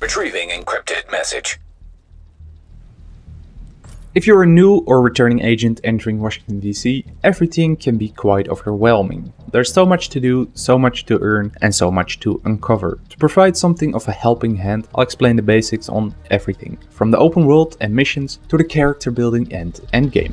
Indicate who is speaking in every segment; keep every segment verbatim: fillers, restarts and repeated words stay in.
Speaker 1: Retrieving encrypted message.
Speaker 2: If you're a new or returning agent entering Washington D C, everything can be quite overwhelming. There's so much to do, so much to earn, and so much to uncover. To provide something of a helping hand, I'll explain the basics on everything, from the open world and missions to the character building and endgame.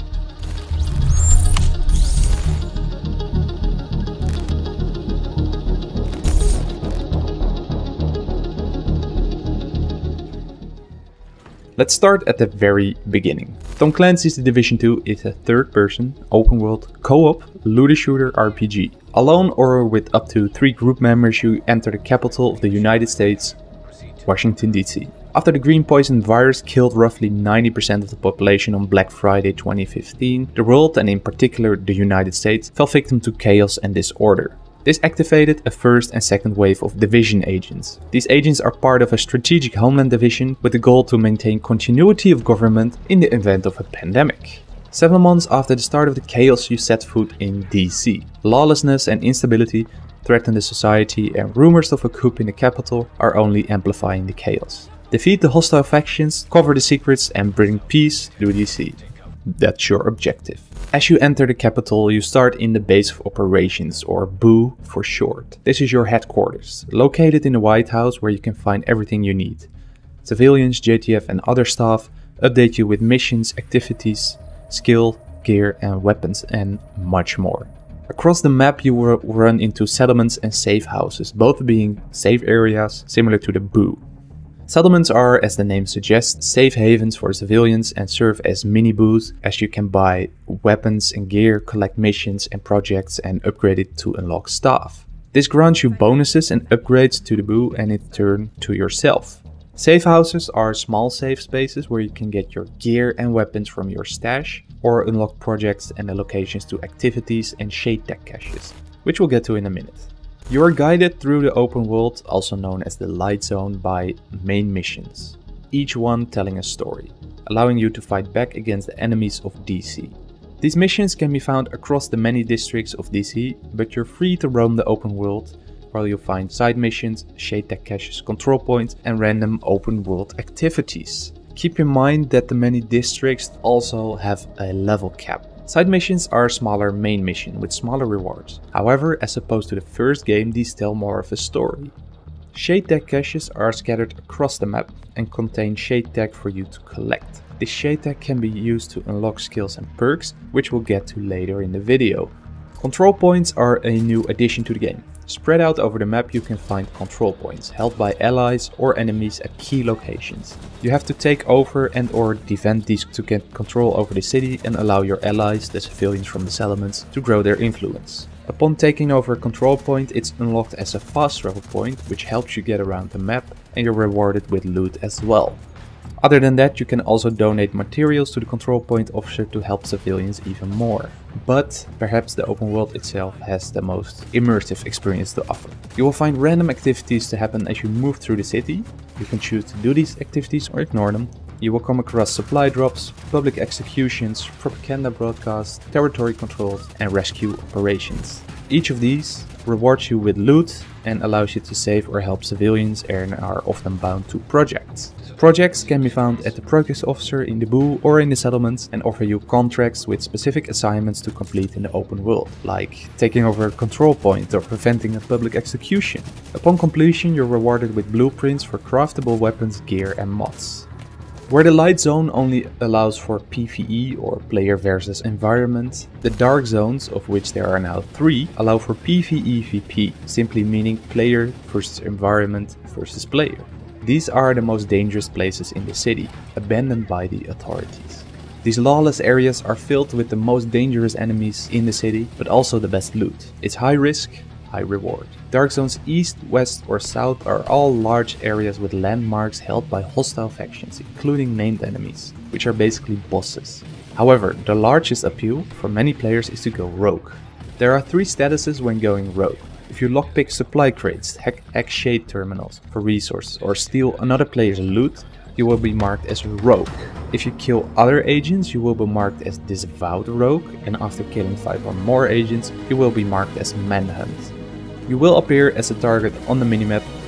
Speaker 2: Let's start at the very beginning. Tom Clancy's The Division two is a third-person, open-world, co-op, looter-shooter R P G. Alone or with up to three group members, you enter the capital of the United States, Washington D C. After the green poison virus killed roughly ninety percent of the population on Black Friday twenty fifteen, the world, and in particular the United States, fell victim to chaos and disorder. This activated a first and second wave of Division agents. These agents are part of a strategic homeland division with the goal to maintain continuity of government in the event of a pandemic. Seven months after the start of the chaos, you set foot in D C. Lawlessness and instability threaten the society, and rumors of a coup in the capital are only amplifying the chaos. Defeat the hostile factions, cover the secrets, and bring peace to D C. That's your objective. As you enter the capital, you start in the base of operations, or B O O for short. This is your headquarters, located in the White House, where you can find everything you need. Civilians, J T F and other staff update you with missions, activities, skill, gear and weapons, and much more. Across the map you will run into settlements and safe houses, both being safe areas similar to the B O O. Settlements are, as the name suggests, safe havens for civilians and serve as mini B O Os, as you can buy weapons and gear, collect missions and projects, and upgrade it to unlock staff. This grants you bonuses and upgrades to the B O O and in turn to yourself. Safe houses are small safe spaces where you can get your gear and weapons from your stash, or unlock projects and allocations to activities and shade tech caches, which we'll get to in a minute. You are guided through the open world, also known as the Light Zone, by main missions, each one telling a story, allowing you to fight back against the enemies of D C. These missions can be found across the many districts of D C, but you're free to roam the open world, while you find side missions, shade tech caches, control points, and random open world activities. Keep in mind that the many districts also have a level cap. Side missions are a smaller main mission with smaller rewards. However, as opposed to the first game, these tell more of a story. Shade tech caches are scattered across the map and contain shade tech for you to collect. This shade tech can be used to unlock skills and perks, which we'll get to later in the video. Control points are a new addition to the game. Spread out over the map you can find control points held by allies or enemies at key locations. You have to take over and or defend these to get control over the city and allow your allies, the civilians from the settlements, to grow their influence. Upon taking over a control point, it's unlocked as a fast travel point, which helps you get around the map, and you're rewarded with loot as well. Other than that, you can also donate materials to the control point officer to help civilians even more. But perhaps the open world itself has the most immersive experience to offer. You will find random activities to happen as you move through the city. You can choose to do these activities or ignore them. You will come across supply drops, public executions, propaganda broadcasts, territory controls, and rescue operations. Each of these rewards you with loot and allows you to save or help civilians and are often bound to projects. Projects can be found at the progress officer in the B O O or in the settlements and offer you contracts with specific assignments to complete in the open world, like taking over a control point or preventing a public execution. Upon completion, you're rewarded with blueprints for craftable weapons, gear and mods. Where the Light Zone only allows for PvE or player versus environment, the Dark Zones, of which there are now three, allow for PvEvP, simply meaning player versus environment versus player. These are the most dangerous places in the city, abandoned by the authorities. These lawless areas are filled with the most dangerous enemies in the city, but also the best loot. It's high risk, high reward. Dark Zones East, West or South are all large areas with landmarks held by hostile factions, including named enemies, which are basically bosses. However, the largest appeal for many players is to go rogue. There are three statuses when going rogue. If you lockpick supply crates, hack, hack shade terminals for resources, or steal another player's loot, you will be marked as rogue. If you kill other agents, you will be marked as disavowed rogue, and after killing five or more agents, you will be marked as manhunt. You will appear as a target on the minimap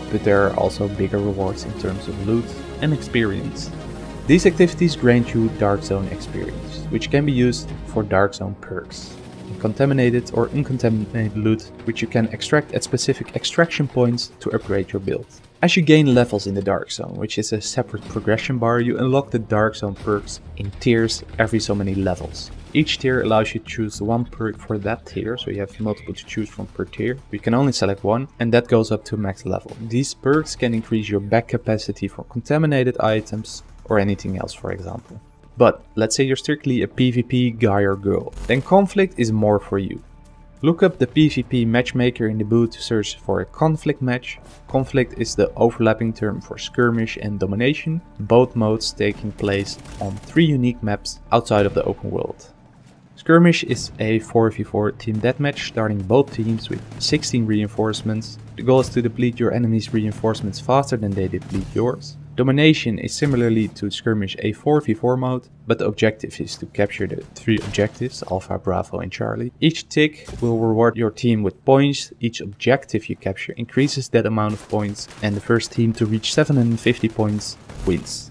Speaker 2: but there are also bigger rewards in terms of loot and experience. These activities grant you Dark Zone experience, which can be used for Dark Zone perks. Contaminated or uncontaminated loot, which you can extract at specific extraction points to upgrade your build. As you gain levels in the Dark Zone, which is a separate progression bar, you unlock the Dark Zone perks in tiers every so many levels. Each tier allows you to choose one perk for that tier, so you have multiple to choose from per tier. You can only select one, and that goes up to max level. These perks can increase your back capacity for contaminated items or anything else, for example. But let's say you're strictly a PvP guy or girl, then Conflict is more for you. Look up the PvP matchmaker in the boot to search for a conflict match. Conflict is the overlapping term for skirmish and domination, both modes taking place on three unique maps outside of the open world. Skirmish is a four v four team deathmatch starting both teams with sixteen reinforcements. The goal is to deplete your enemy's reinforcements faster than they deplete yours. Domination is similarly to Skirmish a four v four mode, but the objective is to capture the three objectives, Alpha, Bravo and Charlie. Each tick will reward your team with points. Each objective you capture increases that amount of points, and the first team to reach seven hundred fifty points wins.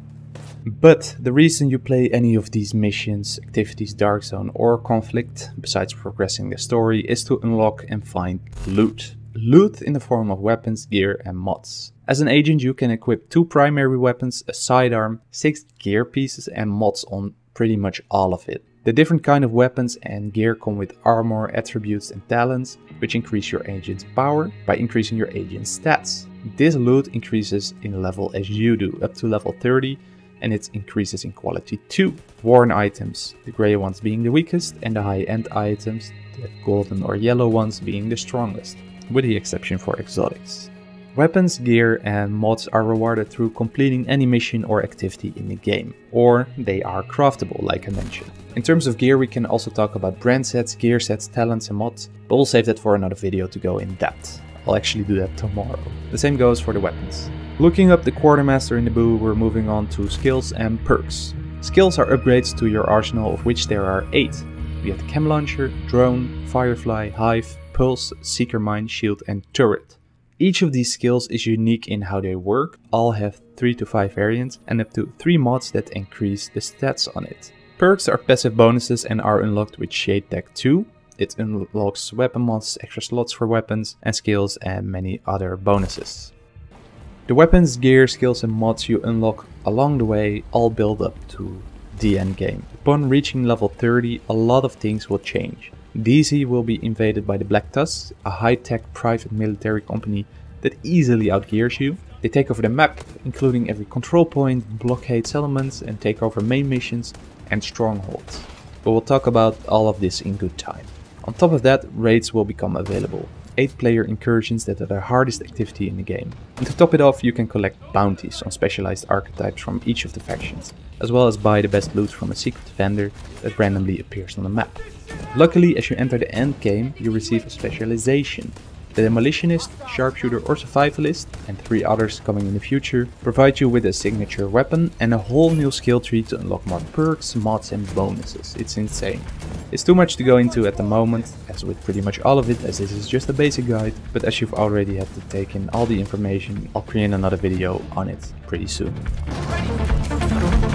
Speaker 2: But the reason you play any of these missions, activities, Dark Zone or Conflict, besides progressing the story, is to unlock and find loot. Loot in the form of weapons, gear and mods. As an agent you can equip two primary weapons, a sidearm, six gear pieces and mods on pretty much all of it. The different kind of weapons and gear come with armor, attributes and talents, which increase your agent's power by increasing your agent's stats. This loot increases in level as you do, up to level thirty, and it increases in quality too. Worn items, the grey ones being the weakest, and the high-end items, the golden or yellow ones being the strongest, with the exception for exotics. Weapons, gear and mods are rewarded through completing any mission or activity in the game, or they are craftable like I mentioned. In terms of gear we can also talk about brand sets, gear sets, talents and mods, but we'll save that for another video to go in depth. I'll actually do that tomorrow. The same goes for the weapons. Looking up the Quartermaster in the boo, we're moving on to skills and perks. Skills are upgrades to your arsenal, of which there are eight. We have the Chem Launcher, Drone, Firefly, Hive, Pulse, Seeker Mine, Shield and Turret. Each of these skills is unique in how they work, all have three to five variants and up to three mods that increase the stats on it. Perks are passive bonuses and are unlocked with Shade Deck two. It unlocks weapon mods, extra slots for weapons and skills and many other bonuses. The weapons, gear, skills and mods you unlock along the way all build up to the end game. Upon reaching level thirty, a lot of things will change. D Z will be invaded by the Black Tusks, a high-tech private military company that easily outgears you. They take over the map, including every control point, blockade settlements and take over main missions and strongholds. But we'll talk about all of this in good time. On top of that, raids will become available. eight player incursions that are the hardest activity in the game. And to top it off, you can collect bounties on specialized archetypes from each of the factions, as well as buy the best loot from a secret vendor that randomly appears on the map. Luckily, as you enter the end game, you receive a specialization. The Demolitionist, Sharpshooter or Survivalist, and three others coming in the future, provide you with a signature weapon and a whole new skill tree to unlock more perks, mods and bonuses. It's insane. It's too much to go into at the moment, as with pretty much all of it, as this is just a basic guide, but as you've already had to take in all the information, I'll create another video on it pretty soon.